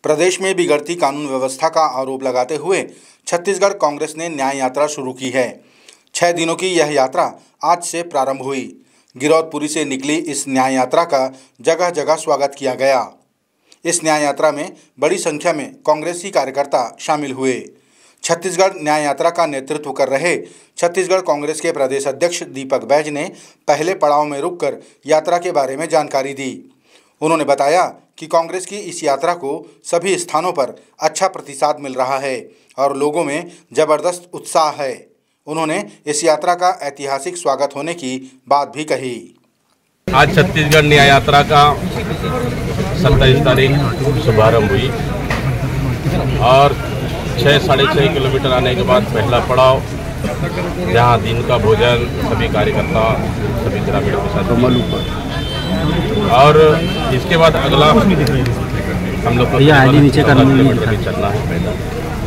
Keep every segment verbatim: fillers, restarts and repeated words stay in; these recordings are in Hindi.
प्रदेश में बिगड़ती कानून व्यवस्था का आरोप लगाते हुए छत्तीसगढ़ कांग्रेस ने न्याय यात्रा शुरू की है। छह दिनों की यह यात्रा आज से प्रारंभ हुई। गिरौदपुरी से निकली इस न्याय यात्रा का जगह जगह स्वागत किया गया। इस न्याय यात्रा में बड़ी संख्या में कांग्रेसी कार्यकर्ता शामिल हुए। छत्तीसगढ़ न्याय यात्रा का नेतृत्व कर रहे छत्तीसगढ़ कांग्रेस के प्रदेश अध्यक्ष दीपक बैज ने पहले पड़ाव में रुककर यात्रा के बारे में जानकारी दी। उन्होंने बताया कि कांग्रेस की इस यात्रा को सभी स्थानों पर अच्छा प्रतिसाद मिल रहा है और लोगों में जबरदस्त उत्साह है। उन्होंने इस यात्रा का ऐतिहासिक स्वागत होने की बात भी कही। आज छत्तीसगढ़ न्याय यात्रा का सत्ताईस तारीख शुभारंभ हुई और छः साढ़े छः किलोमीटर आने के बाद पहला पड़ाव, जहाँ दिन का भोजन सभी कार्यकर्ता सभी ग्रामीणों के साथ और इसके बाद अगला हम लोग को नीचे किलोमीटर भी चलना है पैदल।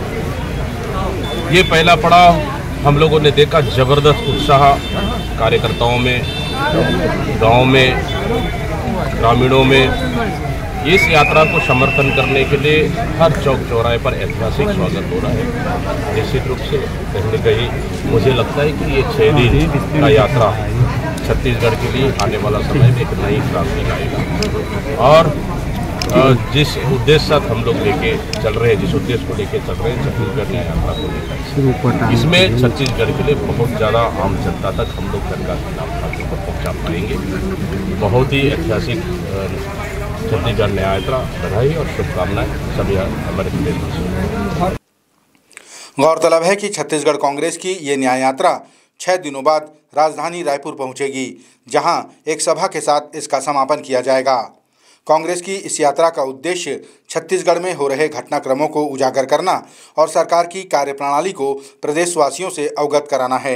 ये पहला पड़ाव हम लोगों ने देखा, जबरदस्त उत्साह कार्यकर्ताओं में, गांव में, ग्रामीणों में। इस यात्रा को समर्थन करने के लिए हर चौक चौराहे पर ऐतिहासिक स्वागत हो रहा है। निश्चित रूप से कहीं न कहीं मुझे लगता है कि ये छः दिन का यात्रा छत्तीसगढ़ के लिए आने वाला समय में एक नई क्रांति लाएगा और जिस उद्देश्य साथ हम लोग लेके चल रहे हैं, जिस उद्देश्य को लेके चल रहे हैं छत्तीसगढ़ न्याय यात्रा को लेकर, इसमें छत्तीसगढ़ के लिए बहुत ज़्यादा आम जनता तक हम लोग सरकार के नाम पर पहुँचा पाएंगे। बहुत ही ऐतिहासिक छत्तीसगढ़ न्याय यात्रा, बधाई और शुभकामनाएं सभी हमारे प्रदेश। गौरतलब है कि छत्तीसगढ़ कांग्रेस की ये न्याय यात्रा छह दिनों बाद राजधानी रायपुर पहुंचेगी, जहां एक सभा के साथ इसका समापन किया जाएगा। कांग्रेस की इस यात्रा का उद्देश्य छत्तीसगढ़ में हो रहे घटनाक्रमों को उजागर करना और सरकार की कार्यप्रणाली को प्रदेशवासियों से अवगत कराना है।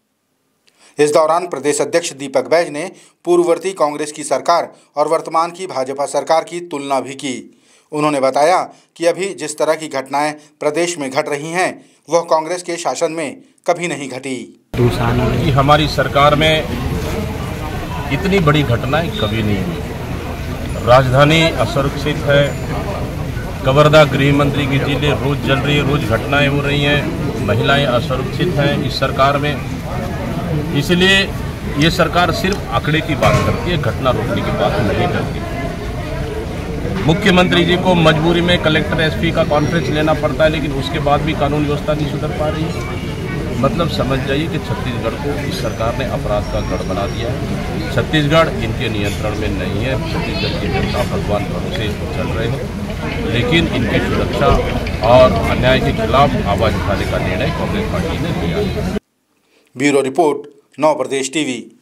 इस दौरान प्रदेश अध्यक्ष दीपक बैज ने पूर्ववर्ती कांग्रेस की सरकार और वर्तमान की भाजपा सरकार की तुलना भी की। उन्होंने बताया कि अभी जिस तरह की घटनाएं प्रदेश में घट रही हैं, वह कांग्रेस के शासन में कभी नहीं घटी। कि हमारी सरकार में इतनी बड़ी घटनाएं कभी नहीं हुई। राजधानी असुरक्षित है, कवर्धा गृह मंत्री की जिले रोज जल रही है, रोज घटनाएं हो रही हैं, महिलाएं असुरक्षित हैं इस सरकार में। इसलिए ये सरकार सिर्फ आंकड़े की बात करती है, घटना रोकने की बात नहीं करती। मुख्यमंत्री जी को मजबूरी में कलेक्टर एसपी का कॉन्फ्रेंस लेना पड़ता है, लेकिन उसके बाद भी कानून व्यवस्था नहीं सुधर पा रही है। मतलब समझ जाइए कि छत्तीसगढ़ को इस सरकार ने अपराध का गढ़ बना दिया है। छत्तीसगढ़ इनके नियंत्रण में नहीं है। छत्तीसगढ़ की जनता भगवान भरोसे चल रहे हैं, लेकिन इनके सुरक्षा और अन्याय के खिलाफ आवाज उठाने का निर्णय कांग्रेस पार्टी ने लिया है। ब्यूरो रिपोर्ट, नव प्रदेश टीवी।